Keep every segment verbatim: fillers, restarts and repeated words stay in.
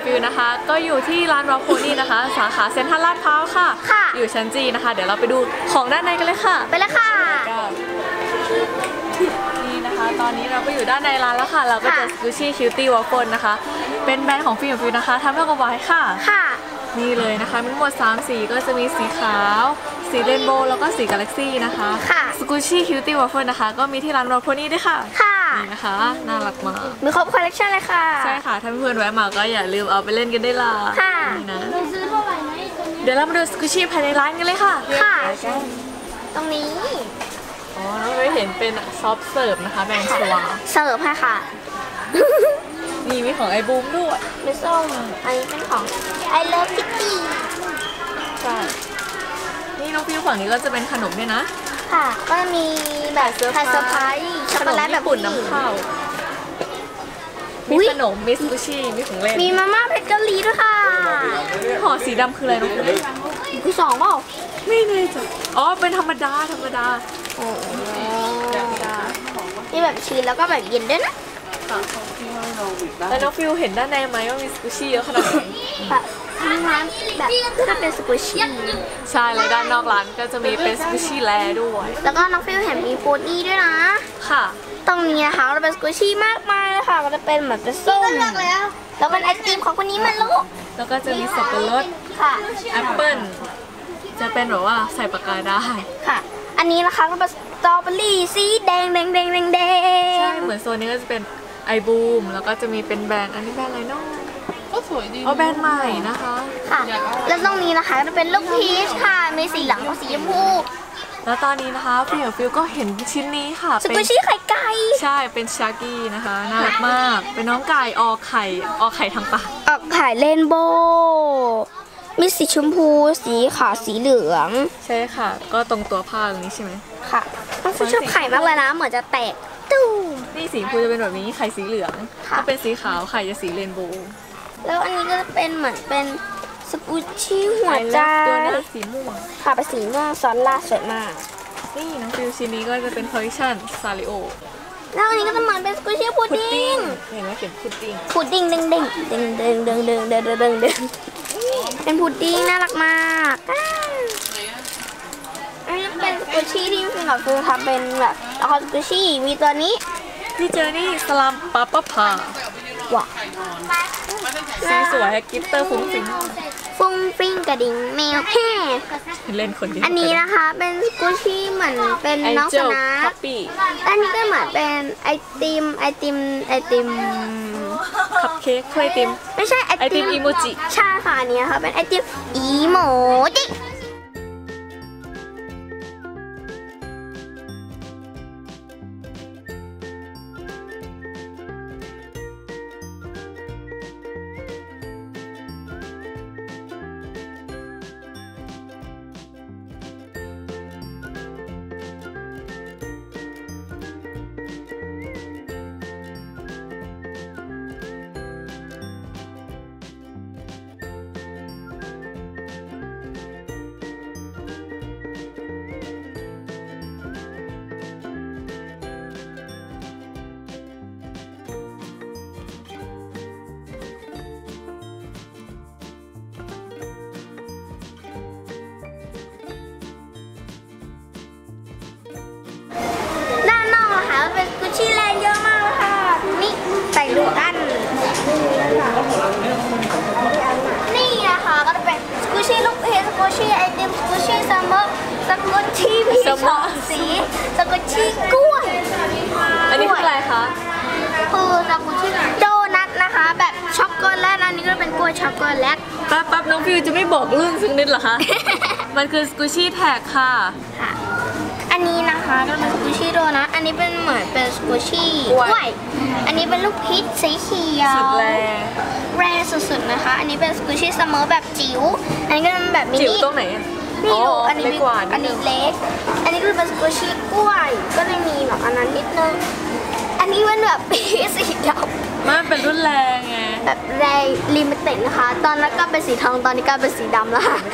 ฟิวนะคะก็อยู่ที่ร้านวาโพนี่นะคะสาขาเซ็นทรัลลาดพร้าวค่ะอยู่ชั้นจีนะคะเดี๋ยวเราไปดูของด้านในกันเลยค่ะไปเลยค่ะนี่นะคะตอนนี้เราก็อยู่ด้านในร้านแล้วค่ะเราก็เจอสกูชี่คิวตี้วอฟเฟิลนะคะเป็นแบรนด์ของฟิวฟิวนะคะทำด้วยกระบอกค่ะค่ะนี่เลยนะคะมีทั้งหมดสามสีก็จะมีสีขาวสีเรนโบว์แล้วก็สีกาแล็กซี่นะคะสกูชี่คิวตี้วอฟเฟิลนะคะก็มีที่ร้านวาโพนี่ด้วยค่ะนี่นะคะน่ารักมากมีครบคอลเลคชันเลยค่ะใช่ค่ะถ้าเพื่อนแวะมาก็อย่าลืมเอาไปเล่นกันได้ละค่ะนี่นะเดี๋ยวเรามาดูสกูชี่ภายในร้านกันเลยค่ะค่ะตรงนี้อ๋อเราไปเห็นเป็นซอฟเสิร์ฟนะคะแบงค์ชัวเสิร์ฟค่ะค่ะนี่มีของไอบูมด้วยมีส้มอันนี้เป็นของ I Love Kitty ใช่นี่น้องฟิวฝั่งนี้ก็จะเป็นขนมด้วยนะค่ะก็มีแบบเซอร์ไพรส์ช็อกโกแลตแบบญี่ปุ่นน้ำข้าวมีขนมมีสกูชี่มีของเล่นมีมาม่าเพชรกะหรี่ด้วยค่ะห่อสีดำคืออะไรน้องฟิวคือสองเปล่าไม่แน่ใจอ๋อเป็นธรรมดาธรรมดาโอ้ธรรมดานี่แบบชีสแล้วก็แบบเย็นด้วยนะแล้วน้องฟิวเห็นด้านในไหมว่ามีสกูชี่เยอะขนาดไหนแบบร้านแบบก็เป็นสกูชี่ใช่เลยด้านนอกร้านก็จะมีเป็นสกูชี่แลด้วยแล้วก็น้องฟิวเห็นมีฟูดดี้ด้วยนะค่ะตรงนี้นะคะเราเป็นสกูชี่มากมายเลยค่ะก็จะเป็นแบบเป็นส้มแล้วเป็นไอติมของคนนี้มันลูกแล้วก็จะมีสับปะรดค่ะแอปเปิ้ลจะเป็นแบบว่าใส่ปากกาได้ค่ะอันนี้นะคะก็เป็นสตรอเบอรี่สีแดงแดงแดงแดงแดงใช่เหมือนโซนนี้ก็จะเป็นไอบูมแล้วก็จะมีเป็นแบรนด์อันนี้แบรนด์อะไรเนาะก็สวยดีอ๋อแบรนด์ใหม่นะคะค่ะแล้วตรงนี้นะคะจะเป็นลูกพีชค่ะมีสีเหลืองกับสีชมพูแล้วตอนนี้นะคะฟิวฟิวก็เห็นชิ้นนี้ค่ะสกูชี่ไข่ไก่ใช่เป็นชากี้นะคะน่ารักมากเป็นน้องไก่ออกไข่ออกไข่ทางปากออกไข่เรนโบว์มีสีชมพูสีขาวสีเหลืองใช่ค่ะก็ตรงตัวผ้าตรงนี้ใช่ไหมค่ะน้องฟิวชอบไข่มากเลยนะเหมือนจะแตกตู้นี่สีชมพูจะเป็นแบบนี้ไข่สีเหลืองถ้าเป็นสีขาวไข่จะสีเรนโบว์แล้วอันนี้ก็จะเป็นเหมือนเป็นสกูชี่หัวใจตัวนี้สีม่วงค่ะเป็นสีม่วงซ้อนล่าสวยมากนี่น้องฟิวชิ้นนี้ก็จะเป็นคอลเลคชันซาริโอแล้วอันนี้ก็จะเหมือนเป็นสกูชี่พุดดิ้งเห็นไหมเขียนพุดดิ้งพุดดิ้งเด้งเด้งเด้งเด้งเด้งเด้งเด้งเด้งเด้งเด้งเป็นพุดดิ้งน่ารักมากอันนี้เป็นสกูชี่ที่ฟิล์มกับฟิล์มทำเป็นแบบละครสกูชี่มีตัวนี้ที่เจอนี่สลัมปาปะพาว้าสีสวยกิตเตอร์ฟุ้งฟิ้งฟุ้งฟิ้งกระดิ่งแมวแค่เล่นคนเดียวอันนี้นะคะเป็นสกูชี่เหมือนเป็นน้องสนาอันนี้ก็เหมือนเป็นไอติมไอติมไอติมคัพเค้กถ้วยติมไม่ใช่ไอติมอีโมจิใช่ค่ะอันนี้ค่ะเป็นไอติมอีโมจิเป็นสกูชี่แลนด์เยอะมากเลยค่ะนี่ไปดูกันนี่นะคะก็จะเป็นสกูชี่ลูกเพชรสกูชี่ไอติมสกูชี่ซัมเมอร์สกูชี่พีชสองสีสกูชี่กล้วยอันนี้คืออะไรคะคือสกูชี่โดนัทนะคะแบบช็อกโกแลตอันนี้ก็เป็นกล้วยช็อกโกแลตปั๊บปั๊บน้องฟิวจะไม่บอกเรื่องสักนิดเหรอคะ มันคือสกูชี่แท็กค่ะอันนี้นะคะก็เป็นสกูชี่โดนัทอันนี้เป็นเหมือนเป็นสกูชี่กล้วยอันนี้เป็นลูกพีชสีเขียวสุดแรแรสุดๆนะคะอันนี้เป็นสกูชี่ซัมเมอร์แบบจิ๋วอันนี้ก็เป็นแบบมินิจิ๋วตรงไหนนี่ดูอันนี้เล็กกว่าอันนี้เล็กอันนี้ก็เป็นสกูชี่กล้วยก็จะมีแบบอันนั้นนิดนึงอันนี้เป็นแบบพีชสีดำมันเป็นรุ่นแรงไงแบบแรงลิมิเต็ดนะคะตอนนั้นก็เป็นสีทองตอนนี้ก็เป็นสีดำแล้วค่ะ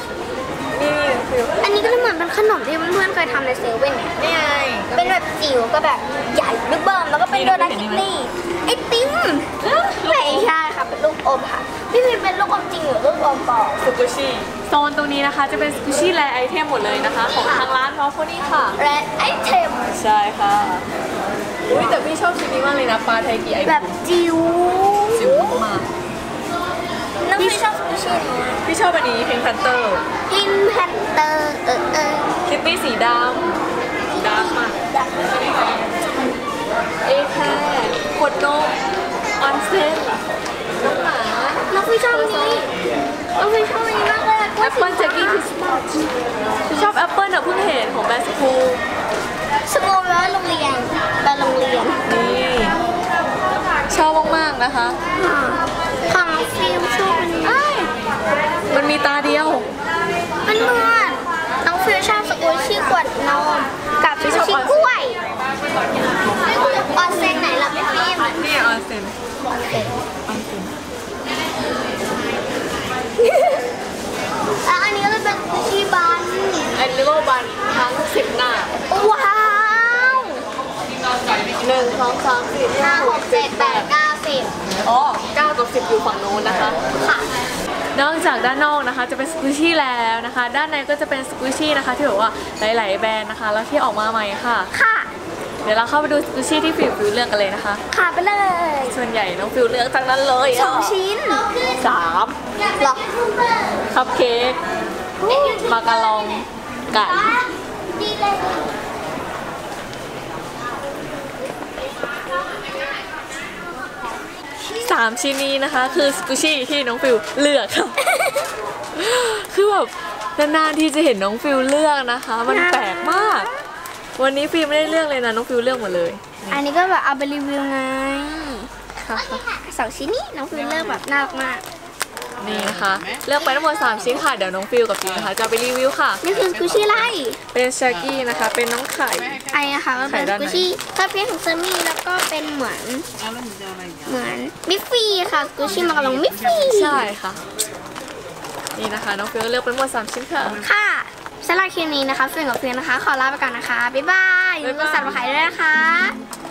อันนี้ก็เหมือนเป็นขนมที่เพื่อนๆเคยทำในเซเว่นเนี่ยนี่ไงเป็นแบบจิ๋วก็แบบใหญ่ลูกเบิ้มแล้วก็เป็นโดนัทคิตตี้ไอติมไม่ใช่ค่ะเป็นลูกอมค่ะพี่พิมเป็นลูกอมจริงหรือลูกอมปลอมสกูชี่โซนตรงนี้นะคะจะเป็นสกูชี่แรไอเทมหมดเลยนะคะของทางร้านวอลโฟนี่ค่ะและไอเทมใช่ค่ะอุ้ยแต่พี่ชอบชิ้นนี้มากเลยนะปลาไทยกีไอแบบจิ๋วจิ๋วมากน้องพี่ชอบสกูชี่นี้พี่ชอบอันนี้พิงค์แพนเตอร์พินแพนเตอร์เออเออคิตตี้สีดำดำมากเอแคร์ขวดนมออนเซนน้องหมาน้องพี่ชอบนี้น้องพี่ชอบนี้มากเลยแอปเปิ้ลแจ็กกี้คริสต์มาสชอบแอปเปิ้ลอ่ะเพิ่งเห็นของแบสคูสกูลแล้วโรงเรียนไปโรงเรียนนี่ชอบมากๆนะคะของฟิลชอบอันนี้มันมีตาเดียวมันเหมือนน้องฟิลชอบสกูชี่ขวดนมกับสกูชี่กล้วยออนเซนไหนล่ะพี่ฟิล์มนี่ออนเซนแล้วอันนี้ก็จะเป็นสกูชี่บันอันนี้ก็บันทั้งสิบหน้าว้าวหนึ่งสองสามสี่ห้าหกเจ็ดแปดเก้าสิบอ๋อเก้ากับสิบอยู่ฝั่งโน้นนะคะค่ะนอกจากด้านนอกนะคะจะเป็นสกูชี่แล้วนะคะ ด้านในก็จะเป็นสกูชี่นะคะที่แบบว่าหลายๆแบรนด์นะคะ แล้วที่ออกมาใหม่ค่ะค่ะเดี๋ยวเราเข้าไปดูสกูชี่ที่ฟิวฟิวเลือกกันเลยนะคะค่ะไปเลยส่วนใหญ่น้องฟิวเลือกทั้งนั้นเลยสองชิ้นสามหรอคัพเค้กมาการองไก่ดีเลยสามชิ้นนี้นะคะคือสกูชี่ที่น้องฟิวเลือกค่ะ คือแบบนานๆที่จะเห็นน้องฟิวเลือกนะคะ มันแปลกมาก วันนี้ฟิวไม่ได้เลือกเลยนะน้องฟิวเลือกหมดเลยอันนี้ก็แบบเอาไปรีวิวไงค่ะสองชิ้นนี้น้องฟิลเลือกแบบน่ารักมากนี่นะคะเลือกไปทั้งหมดสามชิ้นค่ะเดี๋ยวน้องฟิวกับฟิวนะคะจะเอาไปรีวิวค่ะนี่คือสกูชี่ไล่เป็นชากี้นะคะเป็นน้องไข่ไอ้นะคะมันเป็นไข่สด้านไหนกูชี่ถ้าเพี้ยนของเซมี่แล้วก็เป็นเหมือนเหมือนมิฟฟี่ค่ะสกูชี่มากระลองมิฟฟี่ใช่ค่ะนี่นะคะน้องฟิวเลือกไปทั้งหมดสามชิ้นค่ะค่ะสำหรับคลิปนี้นะคะฟิลกับฟิลนะคะ ขอลาไปก่อนนะคะ บ๊ายบายอย่าลืมกดซับสไครต์ด้วยนะคะ